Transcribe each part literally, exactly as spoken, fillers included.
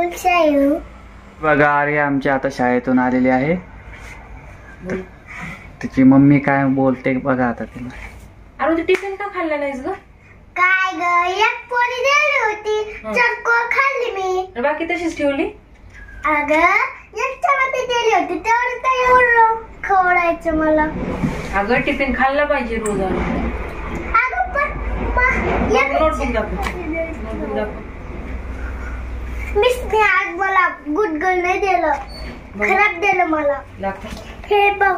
School से आई हूँ। बघा आर्या आमच्या आता शाळेतून आलेली आहे. तिची मम्मी काय बोलते बघा आता तिला. अरे तू टिफिन का खाल्ला नाहीस ग? काय ग, एक पोळी दिली होती, चटकोर खाल्ली मी. बाकी तशीच ठेवली? अगं एक चपाती दिली होती, तेवढं काय एवढं खवडायचं मला. अगं टिफिन खाल्ला पाहिजे रोज. अगं पण मा- एक- नोटबुक दाखव. नोटबुक दाखव. मिसने आज मला गुड गर्ल नाही दिलं, खराब दिलं मला. दाखव. हे बघ.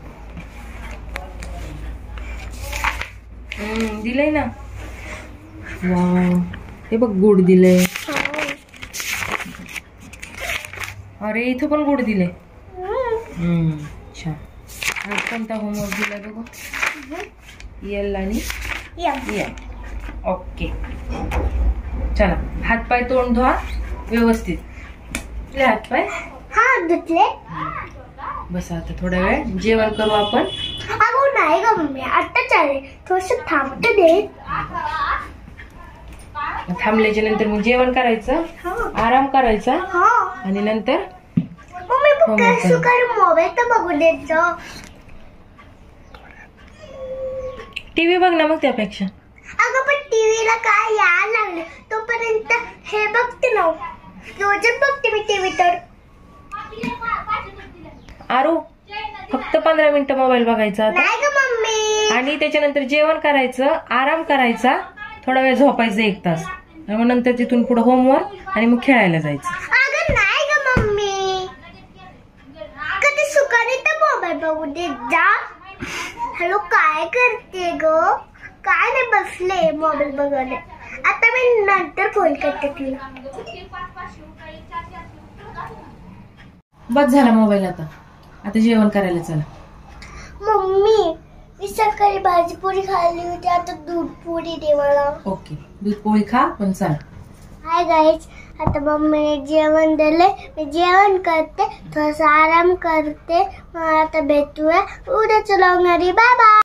हम्म दिलंय ना. वाव, हे बघ गुड दिलंय. अरे इथं पण गुड दिले. हम्म छान. आज कोणता होमवर्क दिलाय बघू? एल आणि एल. ओके चला, हात पाय तोंड धुवा व्यवस्थित. धुतले हात पाय? हा धुतले. बस आता थोडा वेळ जेवण करू आपण. अगं नाही ग मम्मी, आता चालेल, थोडस थांबते दे. थांबल्याच्या नंतर मग जेवण करायचं, आराम करायचा हा. आणि नंतर मम्मी होमवर्क कसं कर, मोबाईल तर बघू देत जा. टीव्ही बघ ना मग त्यापेक्षा. अगं पण टीव्हीला काय यायला लागले तोपर्यंत हे बघते ना, रोजच बघते मी टीव्ही. तर आरू फक्त पंधरा मिनिटं मोबाईल बघायचा आता. नाही ग मम्मी. आणि त्याच्यानंतर जेवण करायचं, आराम करायचा, थोडा वेळ झोपायचं एक तास, आणि मग नंतर तिथून पुढे होमवर्क आणि मग खेळायला जायचं. अगं नाही ग मम्मी, कधी सुखाने तर मोबाईल बघू देत जा. हॅलो काय करते ग? काय नाही बसले मोबाईल बघायला. आता मी नंतर फोन करते तुला. बस झाला मोबाईल आता. आता जेवण करायला चला. मम्मी मी सकाळी भाजी पोळी खाल्ली होती, आता दूध पोळी दे मला. ओके दूध पोळी खा पण चल. हाय गाईज, आता मम्मीने जेवण दिले, मी जेवण करते, थोडासा आराम करते. मग आता भेटूया उद्याच्या लग्नारी. Bye bye.